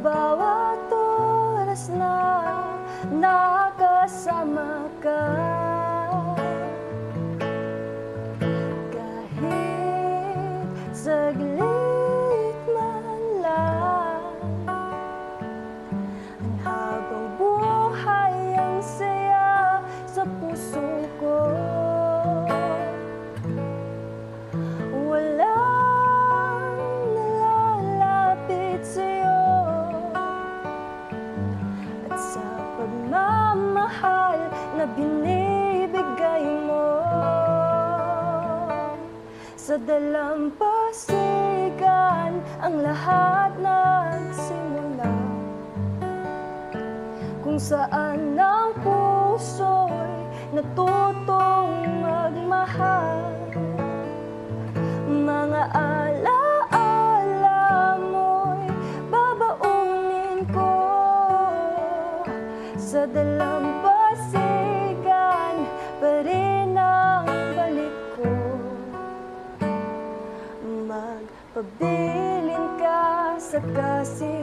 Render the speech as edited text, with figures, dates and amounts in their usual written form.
bawat oras na nakasama ka. Kahit saglit man lang, ang habang buhay ang saya sa puso ko. Walang nalalapit sa'yo, at sa pagmamahal na binibigay mo, sa dalampasigan ang lahat nagsimula, kung saan ang puso'y natutong magmahal. Mga alaala mo'y babaunin ko sa dalampasigan pa rin ang balik ko. Magpabilin ka sa kasi